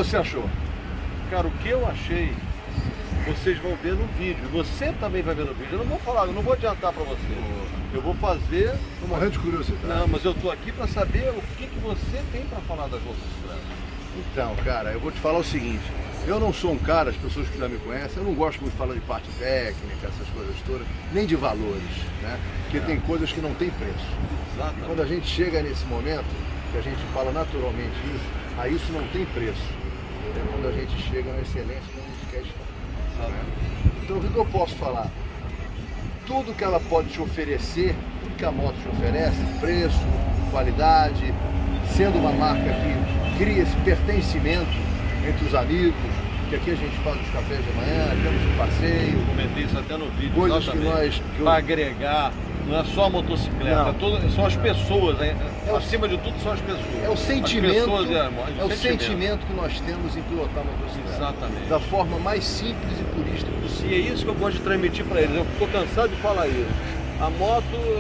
você achou? Cara, o que eu achei, vocês vão ver no vídeo. Você também vai ver no vídeo. Eu não vou falar, eu não vou adiantar pra você. Eu vou fazer... Tô morrendo de curiosidade. Não, mas eu tô aqui pra saber o que você tem pra falar das motocicletas. Então, cara, eu vou te falar o seguinte. Eu não sou um cara, as pessoas que já me conhecem, eu não gosto muito de falar de parte técnica, essas coisas todas, nem de valores, né? Porque tem coisas que não tem preço. Exatamente. E quando a gente chega nesse momento, que a gente fala naturalmente isso, aí isso não tem preço. É quando a gente chega na excelência que a gente quer estar. Né? Então, o que eu posso falar? Tudo que ela pode te oferecer, tudo que a moto te oferece, preço, qualidade, sendo uma marca que cria esse pertencimento entre os amigos, que aqui a gente faz os cafés de manhã, temos um passeio. Eu comentei isso até no vídeo. Coisas que nós... Para agregar, não é só a motocicleta, são as pessoas, acima de tudo são as pessoas. É o sentimento, é o sentimento que nós temos em pilotar motocicleta. Exatamente. Da forma mais simples e purista possível. E é isso que eu gosto de transmitir para eles. Eu estou cansado de falar isso. A moto,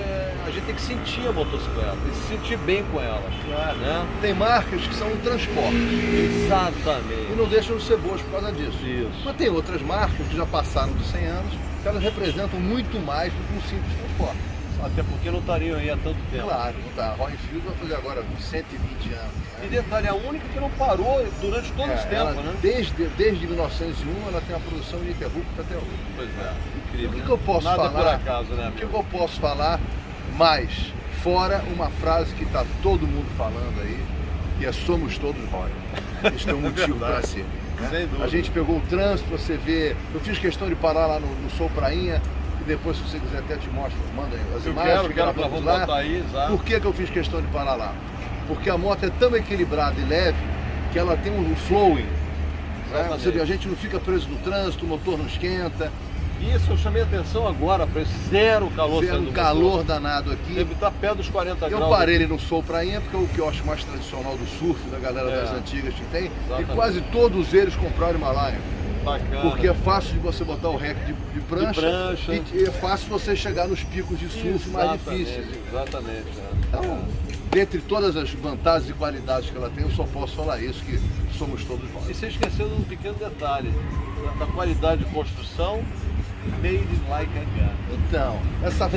a gente tem que sentir a motocicleta, e se sentir bem com ela. Claro. Né? Tem marcas que são um transporte. Exatamente. E não deixam de ser boas por causa disso. Isso. Mas tem outras marcas que já passaram dos 100 anos, que elas representam muito mais do que um simples transporte. Até porque não estariam aí há tanto tempo. Claro, não tá. A Royal Enfield vai fazer agora 120 anos. Né? E detalhe, a única que não parou durante todo esse tempo, né? Desde 1901 ela tem uma produção ininterrupta até hoje. Pois é, incrível. O que eu posso Nada falar? por acaso, né? O que eu posso falar mais? Fora uma frase que está todo mundo falando aí, que é somos todos Royal. Isso tem um motivo para ser. Né? A gente pegou o trânsito, você vê. Eu fiz questão de parar lá no Sou Prainha. Depois, se você quiser, até te mostro, manda aí as imagens. Eu quero que lá. Botar aí, exato. Por que eu fiz questão de parar lá? Porque a moto é tão equilibrada e leve que ela tem um flowing. Né? Você vê, a gente não fica preso no trânsito, o motor não esquenta. Isso, eu chamei a atenção agora para esse zero calor. Zero calor danado aqui. Deve estar perto dos 40 graus. Eu parei ele no Sou Prainha, porque é o que eu acho mais tradicional do surf, da galera das antigas que tem. Exatamente. E quase todos eles compraram Himalaia. Bacana. Porque é fácil de você botar o rack de prancha e é fácil você chegar nos picos de surf mais difíceis. Exatamente. Então, dentre todas as vantagens e qualidades que ela tem, eu só posso falar isso, que somos todos nós. E você esqueceu de um pequeno detalhe, da qualidade de construção, made like a gun. Então, essa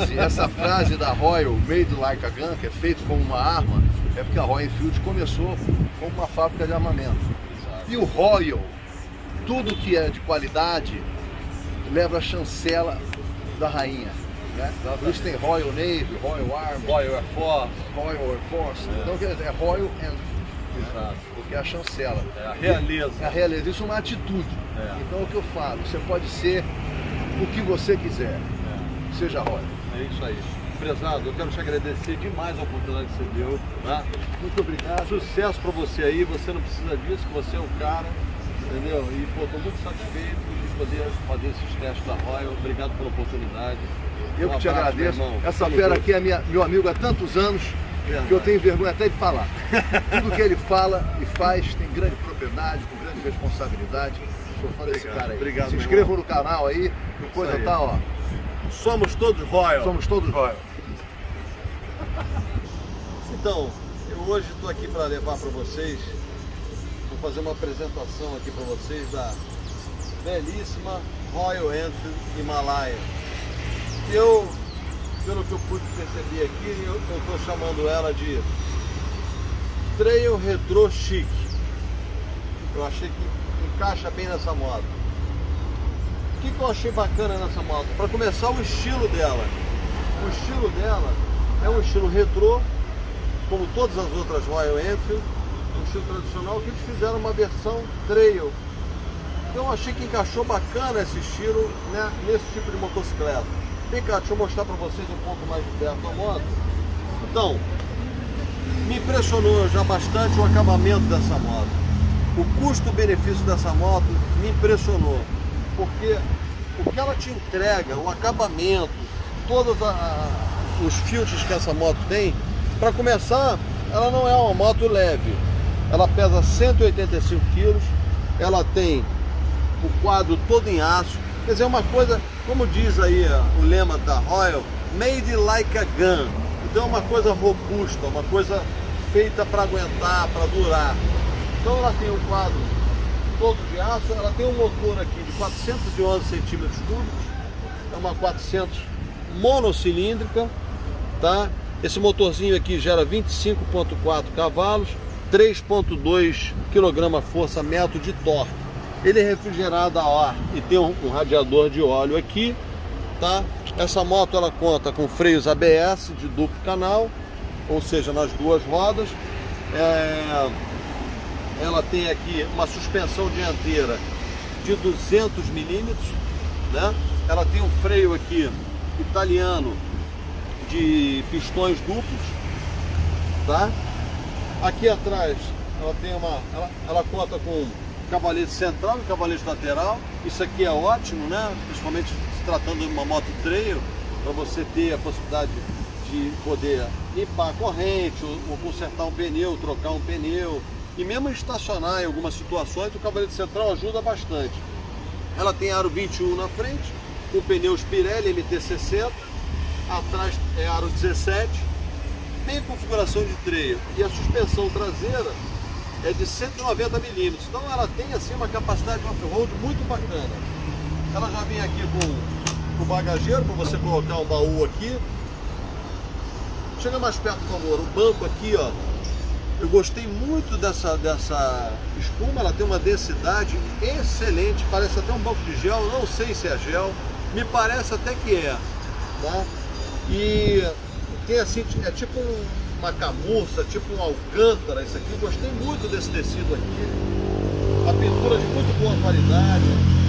frase da Royal, made like a gun, que é feito como uma arma, é porque a Royal Enfield começou como uma fábrica de armamento. Exato. E o Royal, tudo que é de qualidade leva a chancela da rainha. Né? Eles têm Royal Navy, Royal Army, Royal Air Force. Royal Air Force. Então é Royal Enfield. Exato. Porque é a chancela. É a realeza. É a realeza. Isso é uma atitude. Então é o que eu falo. Você pode ser o que você quiser. Seja Royal. É isso aí. Prezado, eu quero te agradecer demais a oportunidade que você deu. Né? Muito obrigado. Sucesso pra você aí. Você não precisa disso, que você é o cara. Entendeu? E, pô, tô muito satisfeito de poder fazer esses testes da Royal. Obrigado pela oportunidade. Eu que te agradeço. Essa fera aqui é meu amigo há tantos anos que eu tenho vergonha até de falar. Tudo que ele fala e faz tem grande propriedade, com grande responsabilidade. Sou fã desse cara aí. Obrigado, se inscrevam no canal aí, que coisa tá, ó. Somos todos Royal. Somos todos Royal. Então, eu hoje estou aqui para levar para vocês, vou fazer uma apresentação aqui para vocês da belíssima Royal Enfield Himalaia. Eu, pelo que eu pude perceber aqui, eu estou chamando ela de Trail Retro Chic. Eu achei que encaixa bem nessa moto. O que eu achei bacana nessa moto? Para começar, o estilo dela. O estilo dela é um estilo retrô, como todas as outras Royal Enfield, um estilo tradicional, que eles fizeram uma versão trail. Então eu achei que encaixou bacana esse estilo, né, nesse tipo de motocicleta. Vem cá, deixa eu mostrar para vocês um pouco mais de perto a moto. Então, me impressionou já bastante o acabamento dessa moto. O custo-benefício dessa moto me impressionou, porque o que ela te entrega, o acabamento, todos os filtros que essa moto tem, para começar, ela não é uma moto leve. Ela pesa 185 kg, ela tem o quadro todo em aço. Quer dizer, uma coisa, como diz aí o lema da Royal, made like a gun. Então é uma coisa robusta, uma coisa feita para aguentar, para durar. Então ela tem um quadro todo de aço, ela tem um motor aqui de 411 centímetros cúbicos, é uma 400 monocilíndrica, tá? Esse motorzinho aqui gera 25,4 cavalos, 3,2 kgfm de torque. Ele é refrigerado a ar e tem um radiador de óleo aqui, tá? Essa moto ela conta com freios ABS de duplo canal, ou seja, nas duas rodas. Ela tem aqui uma suspensão dianteira de 200 milímetros, né? Ela tem um freio aqui italiano de pistões duplos, tá? Aqui atrás ela tem ela conta com cavalete central e cavalete lateral. Isso aqui é ótimo, né? Principalmente se tratando de uma moto trail, para você ter a possibilidade de poder limpar a corrente, ou consertar um pneu, trocar um pneu, e mesmo estacionar em algumas situações, o cavalete central ajuda bastante. Ela tem aro 21 na frente, com pneus Pirelli MT60, atrás é aro 17, bem configuração de trail, e a suspensão traseira é de 190 milímetros, então ela tem assim uma capacidade de off-road muito bacana. Ela já vem aqui com o bagageiro para você colocar um baú aqui. Chega mais perto, por favor. O banco aqui, ó, eu gostei muito dessa espuma, ela tem uma densidade excelente, parece até um banco de gel, não sei se é gel, me parece até que é, tá? E tem assim, é tipo uma camurça, tipo um alcântara, isso aqui, gostei muito desse tecido aqui, a pintura de muito boa qualidade,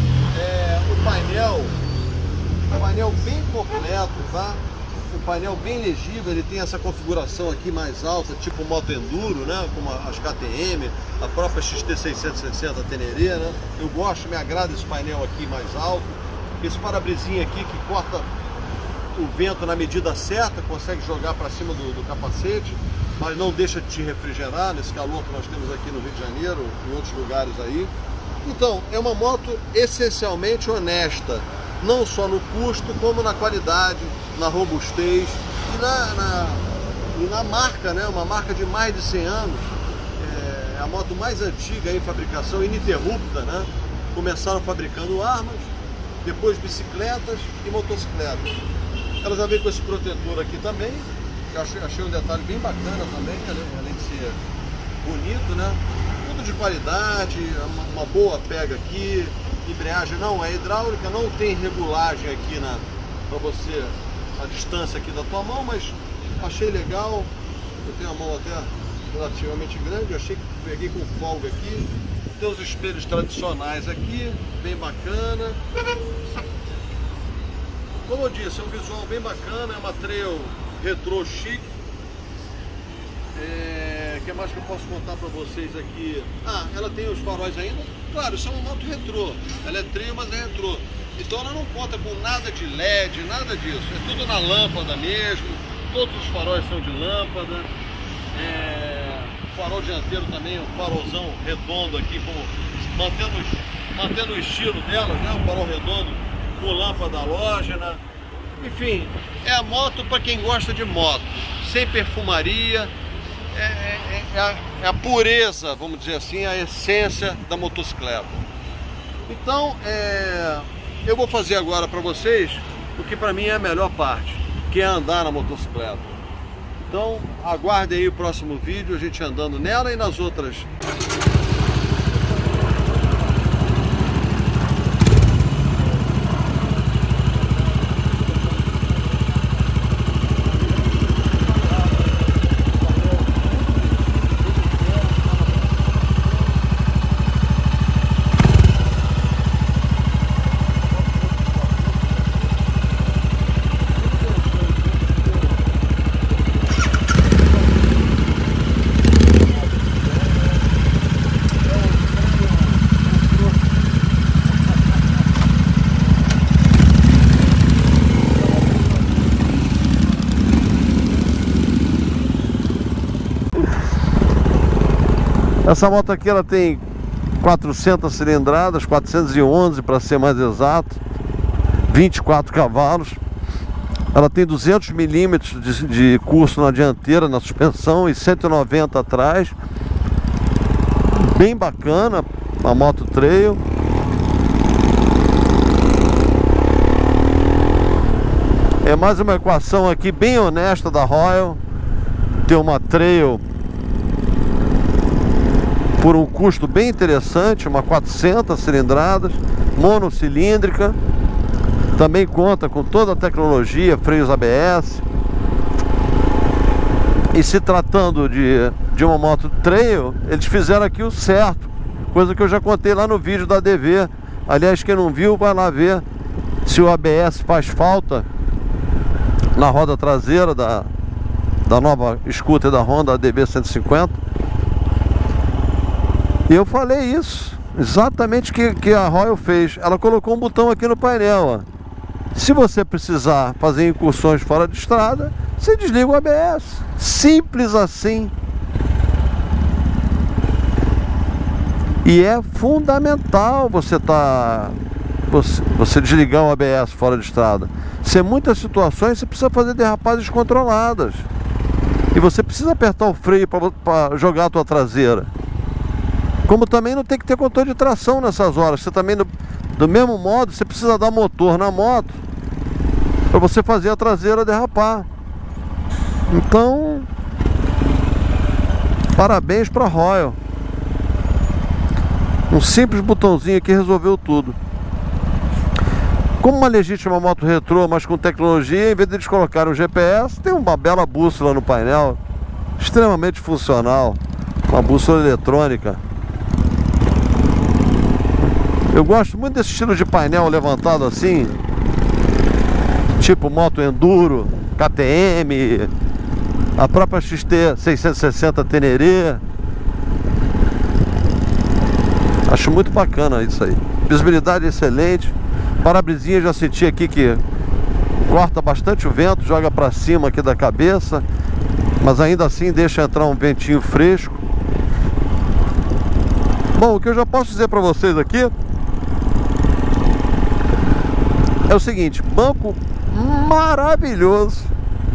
o painel bem completo, tá? O painel bem legível, ele tem essa configuração aqui mais alta, tipo moto enduro, né? Como as KTM, a própria XT660 Teneré, né? Eu gosto, me agrada esse painel aqui mais alto. Esse para-brisinho aqui que corta o vento na medida certa, consegue jogar para cima do capacete, mas não deixa de te refrigerar nesse calor que nós temos aqui no Rio de Janeiro, em outros lugares aí. Então, é uma moto essencialmente honesta, não só no custo, como na qualidade, na robustez e na marca, né? Uma marca de mais de 100 anos, é a moto mais antiga em fabricação, ininterrupta, né? Começaram fabricando armas, depois bicicletas e motocicletas. Ela já veio com esse protetor aqui também, que eu achei um detalhe bem bacana também, além de ser bonito, né? Tudo de qualidade, uma boa pega aqui. Embreagem não é hidráulica, não tem regulagem aqui para você, a distância aqui da tua mão, mas achei legal. Eu tenho a mão até relativamente grande, achei que peguei com folga aqui. Tem os espelhos tradicionais aqui, bem bacana. Como eu disse, é um visual bem bacana, é uma trail retrô chique. O que mais que eu posso contar para vocês aqui? Ela tem os faróis ainda. Claro, isso é uma moto retrô. Ela é trail, mas é retrô. Então ela não conta com nada de LED, nada disso. É tudo na lâmpada mesmo. Todos os faróis são de lâmpada. O farol dianteiro também, um farolzão redondo aqui, mantendo o estilo dela, né? Um farol redondo com lâmpada halógena. Enfim, é a moto para quem gosta de moto, sem perfumaria. É a pureza, vamos dizer assim, a essência da motocicleta. Então, eu vou fazer agora para vocês o que para mim é a melhor parte, que é andar na motocicleta. Então, aguardem aí o próximo vídeo, a gente andando nela e nas outras. Essa moto aqui ela tem 400 cilindradas, 411 para ser mais exato, 24 cavalos. Ela tem 200 milímetros de curso na dianteira, na suspensão, e 190 atrás. bem bacana, a moto trail. É mais uma equação aqui bem honesta da Royal, ter uma trail por um custo bem interessante, uma 400 cilindradas, monocilíndrica, também conta com toda a tecnologia, freios ABS. E se tratando de uma moto trail, eles fizeram aqui o certo, coisa que eu já contei lá no vídeo da ADV. Aliás, quem não viu, vai lá ver se o ABS faz falta na roda traseira da nova scooter da Honda, a DB 150. E eu falei isso, exatamente o que a Royal fez. Ela colocou um botão aqui no painel, ó. Se você precisar fazer incursões fora de estrada, você desliga o ABS. Simples assim. E é fundamental você desligar o ABS fora de estrada. Se em muitas situações você precisa fazer derrapagens controladas. E você precisa apertar o freio para jogar a tua traseira. Como também não tem que ter controle de tração nessas horas. Você também, do mesmo modo, você precisa dar motor na moto para você fazer a traseira derrapar. Então, parabéns para a Royal. Um simples botãozinho aqui resolveu tudo. Como uma legítima moto retrô, mas com tecnologia, em vez de eles colocarem o GPS, tem uma bela bússola no painel, extremamente funcional, uma bússola eletrônica. Eu gosto muito desse estilo de painel levantado assim, tipo moto enduro, KTM, a própria XT 660 Teneré. Acho muito bacana isso aí. Visibilidade excelente. Para-brisinha, já senti aqui que corta bastante o vento, joga para cima aqui da cabeça, mas ainda assim deixa entrar um ventinho fresco. Bom, o que eu já posso dizer para vocês aqui é o seguinte: banco maravilhoso.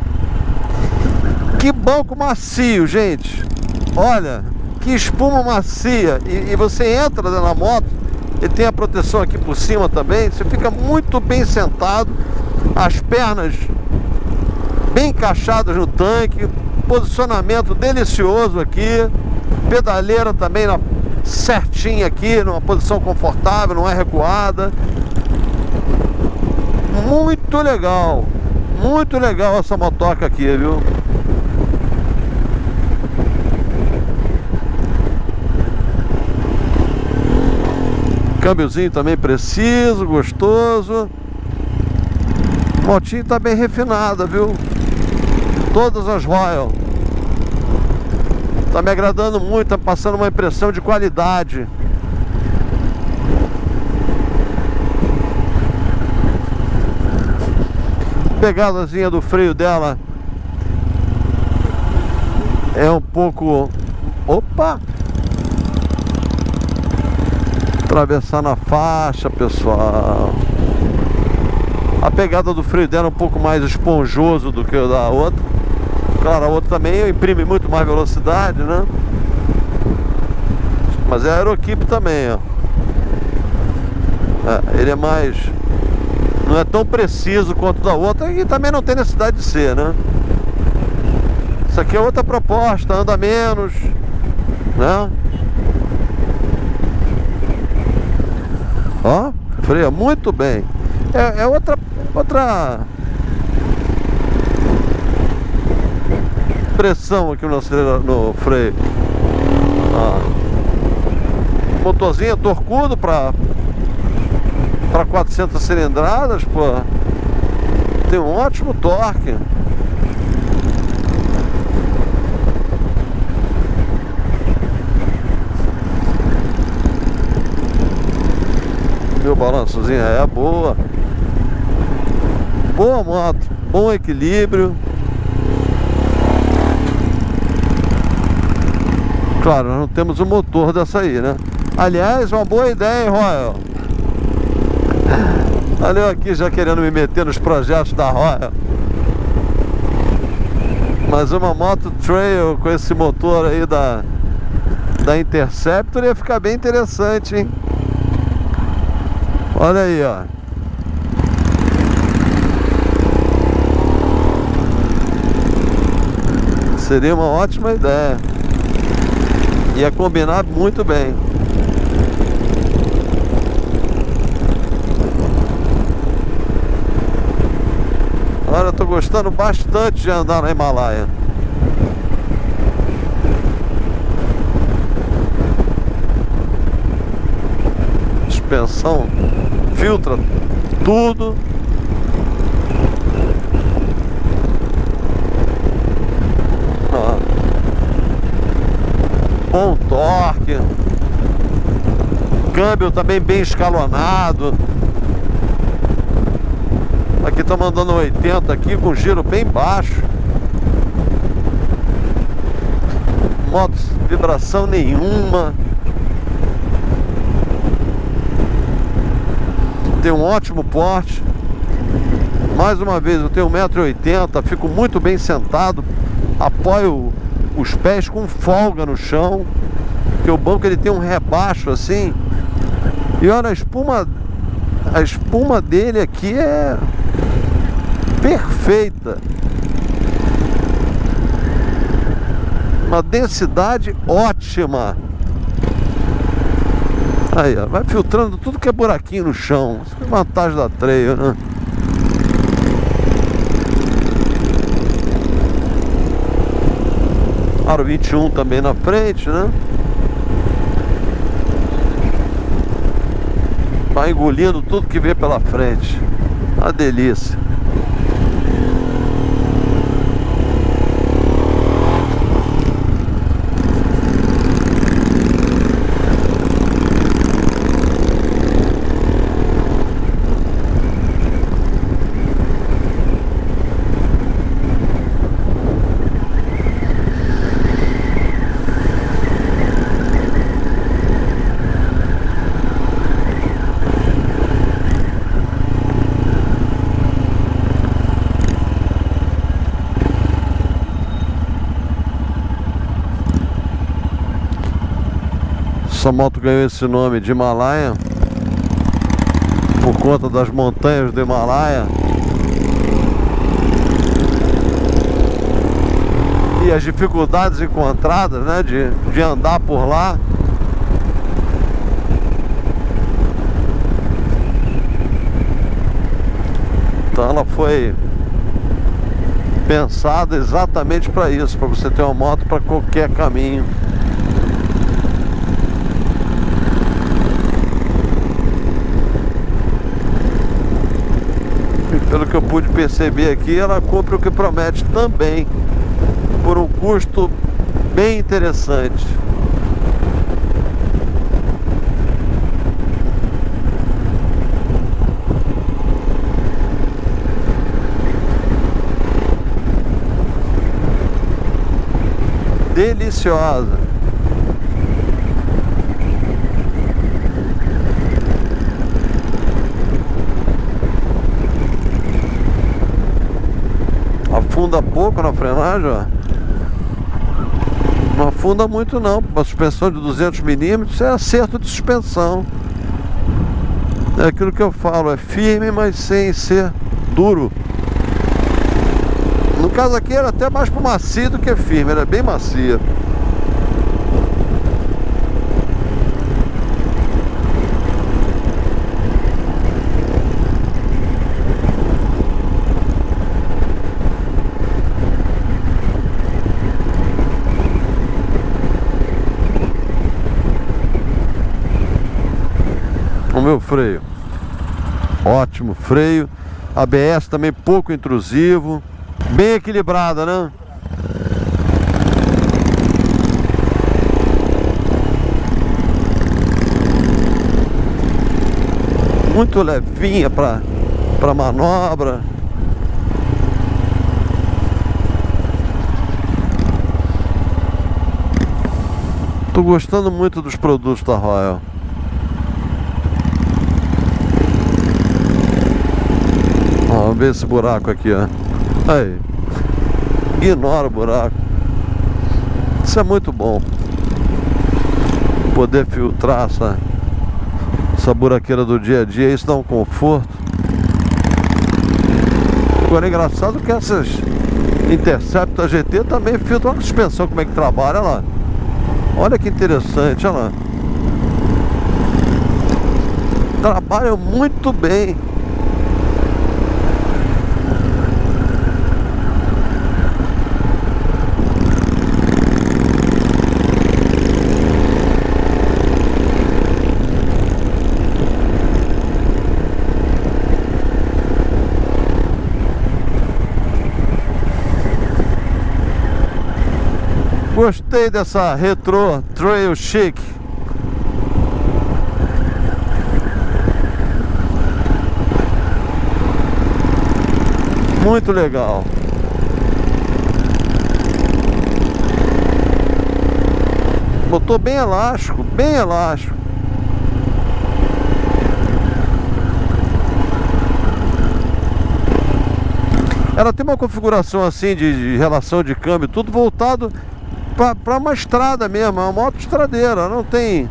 Que banco macio, gente. Olha, que espuma macia. E você entra na moto, ele tem a proteção aqui por cima também. Você fica muito bem sentado, as pernas bem encaixadas no tanque, posicionamento delicioso aqui, pedaleira também certinha aqui, numa posição confortável, não é recuada. Muito legal essa motoca aqui, viu? Câmbiozinho também preciso, gostoso. Motinho tá bem refinada, viu? Todas as Royal. Tá me agradando muito, tá passando uma impressão de qualidade. Pegadazinha do freio dela é um pouco... Opa! Atravessar na faixa, pessoal. A pegada do freio dela é um pouco mais esponjoso do que o da outra. Claro, a outra também imprime muito mais velocidade, né? Mas é aeroquipe também, ó. Ele é mais... Não é tão preciso quanto o da outra, e também não tem necessidade de ser, né? Isso aqui é outra proposta, anda menos, né? Ó, freia muito bem. É outra pressão aqui no freio. Ó. Motorzinho torcudo para 400 cilindradas, pô. Tem um ótimo torque. Meu balançozinho é boa. Boa moto, bom equilíbrio. Claro, nós não temos o motor dessa aí, né? Aliás, uma boa ideia, hein, Royal? Olha eu aqui já querendo me meter nos projetos da Royal. Mas uma moto trail com esse motor aí da da Interceptor ia ficar bem interessante, hein? Olha aí, ó. Seria uma ótima ideia. Ia combinar muito bem. Olha, eu tô gostando bastante de andar na Himalaia. Suspensão filtra tudo. Bom torque. Câmbio também bem escalonado. Aqui estamos andando 80 aqui com giro bem baixo. Moto vibração nenhuma. Tem um ótimo porte. Mais uma vez, eu tenho 1,80 m, fico muito bem sentado. Apoio os pés com folga no chão, porque o banco ele tem um rebaixo assim. E olha, a espuma dele aqui é perfeita. Uma densidade ótima. Aí, ó, vai filtrando tudo que é buraquinho no chão. Isso é vantagem da Trail, né? Aro 21 também na frente, né? Vai engolindo tudo que vê pela frente. Uma delícia. Essa moto ganhou esse nome de Himalaia por conta das montanhas do Himalaia e as dificuldades encontradas, né, de andar por lá. Então ela foi pensada exatamente para isso, para você ter uma moto para qualquer caminho. Pelo que eu pude perceber aqui, ela cumpre o que promete também, por um custo bem interessante. Deliciosa. Afunda pouco na frenagem, ó. Não afunda muito não. Uma suspensão de 200 mm é acerto de suspensão. É aquilo que eu falo, é firme, mas sem ser duro. No caso aqui era até mais pro macio do que firme, era bem macia. O meu freio, ótimo freio. ABS também pouco intrusivo, bem equilibrada, né? Muito levinha para manobra. Tô gostando muito dos produtos da Royal. Vamos ver esse buraco aqui, ó. Aí. Ignora o buraco. Isso é muito bom. poder filtrar essa buraqueira do dia a dia. Isso dá um conforto. Agora é engraçado que essas Interceptor GT também filtram a suspensão. Como é que trabalha lá? Olha que interessante, olha lá. Trabalham muito bem. Gostei dessa Retro Trail Chic. Muito legal. Motor bem elástico, bem elástico. Ela tem uma configuração assim de relação de câmbio, tudo voltado para uma estrada mesmo, é uma moto estradeira, não tem...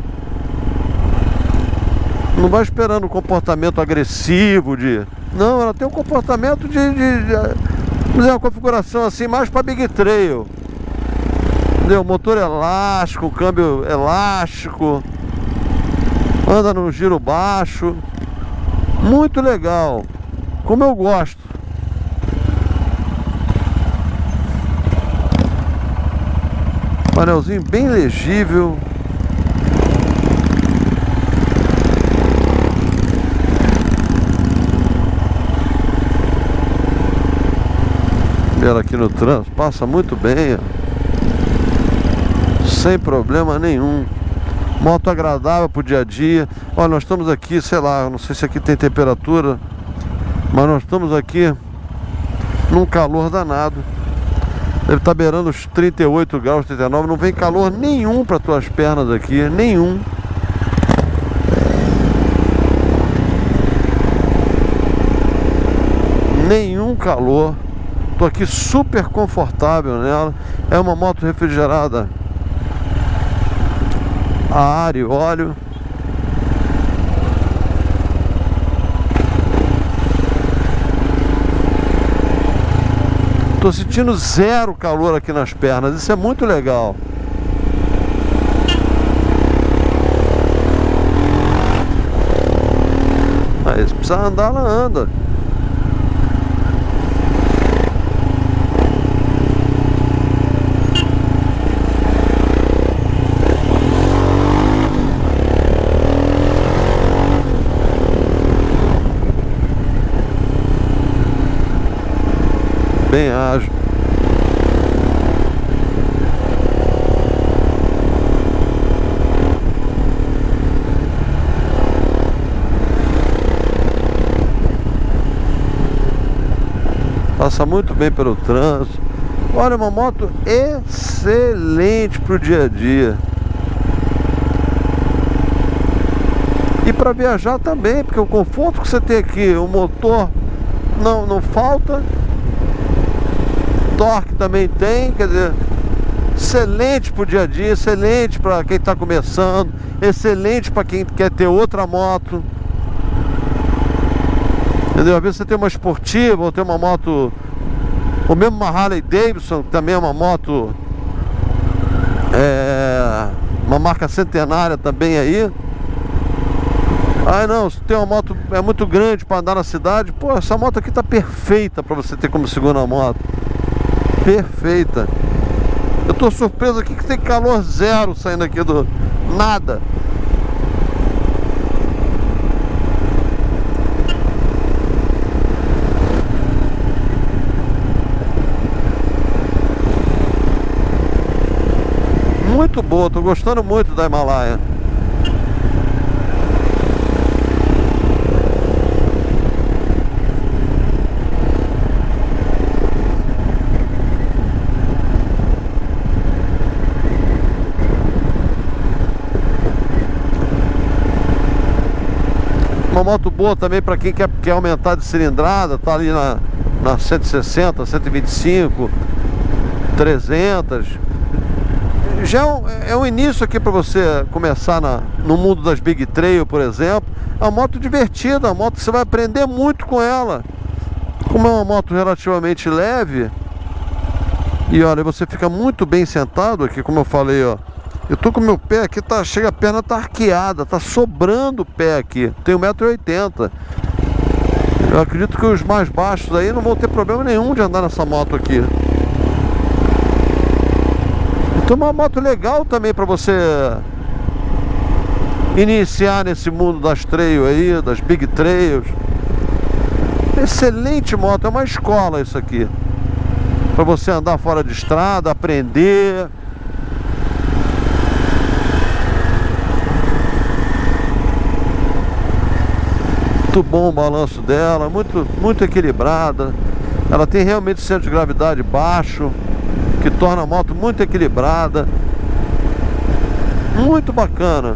Não vai esperando um comportamento agressivo de... Não, ela tem um comportamento vamos dizer, uma configuração assim mais para Big Trail. Entendeu? Motor elástico, câmbio elástico, anda no giro baixo. Muito legal, como eu gosto. Painelzinho bem legível. Ela aqui no trânsito passa muito bem, ó. Sem problema nenhum. Moto agradável pro dia a dia. Olha, nós estamos aqui, sei lá, não sei se aqui tem temperatura, mas nós estamos aqui num calor danado. Deve estar beirando os 38 graus, 39. Não vem calor nenhum para tuas pernas aqui, nenhum. Nenhum calor. Tô aqui super confortável nela. É uma moto refrigerada a ar e óleo. Tô sentindo zero calor aqui nas pernas. Isso é muito legal. Aí, se precisar andar, ela anda. Bem ágil. Passa muito bem pelo trânsito. Olha, uma moto excelente para o dia a dia. E para viajar também, porque o conforto que você tem aqui, o motor não falta. Torque também tem, quer dizer, excelente para o dia a dia, excelente para quem está começando, excelente para quem quer ter outra moto. Entendeu? Às vezes você tem uma esportiva ou tem uma moto, ou mesmo uma Harley Davidson, que também é uma moto, uma marca centenária também aí. Ah, não, se tem uma moto é muito grande para andar na cidade, pô, essa moto aqui tá perfeita para você ter como segunda moto. Perfeita. Eu tô surpreso aqui que tem calor zero saindo aqui do nada. Muito boa, tô gostando muito da Himalaia. Uma moto boa também para quem quer aumentar de cilindrada, tá ali na 160, 125, 300. já é um início aqui para você começar no mundo das Big Trail, por exemplo. É uma moto divertida, uma moto que você vai aprender muito com ela. Como é uma moto relativamente leve, e olha, você fica muito bem sentado aqui, como eu falei, ó. Eu tô com o meu pé aqui, chega a perna tá arqueada, tá sobrando o pé aqui. Tenho 1,80 m. Eu acredito que os mais baixos aí não vão ter problema nenhum de andar nessa moto aqui. Então é uma moto legal também para você iniciar nesse mundo das trail aí, das Big Trails. Excelente moto, é uma escola isso aqui. Para você andar fora de estrada, aprender. Muito bom o balanço dela, muito equilibrada. Ela tem realmente centro de gravidade baixo, que torna a moto muito equilibrada. Muito bacana.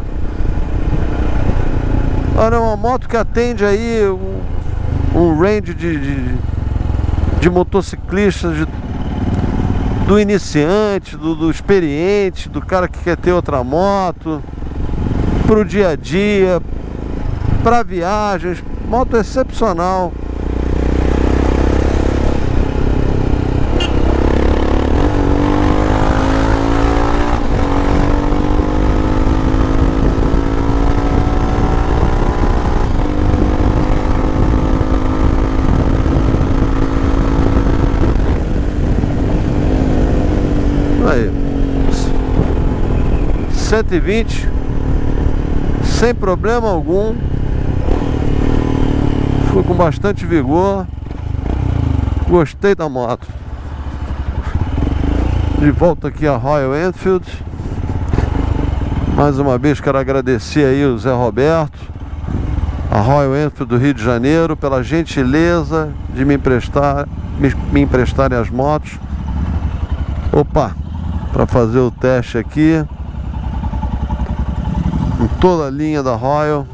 Olha, é uma moto que atende aí um range de motociclistas, do iniciante, do experiente, do cara que quer ter outra moto, pro dia a dia, para viagens. Moto excepcional. Aí, 120 sem problema algum. Fui com bastante vigor. Gostei da moto. De volta aqui a Royal Enfield. Mais uma vez quero agradecer aí o Zé Roberto, a Royal Enfield do Rio de Janeiro, pela gentileza de me emprestarem as motos. Opa, para fazer o teste aqui em toda a linha da Royal.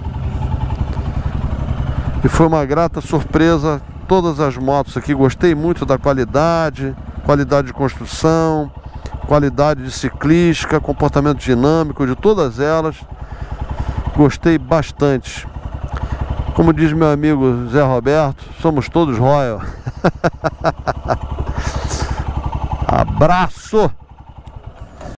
E foi uma grata surpresa todas as motos aqui. Gostei muito da qualidade de construção, qualidade de ciclística, comportamento dinâmico de todas elas. Gostei bastante. Como diz meu amigo Zé Roberto, somos todos Royal. Abraço!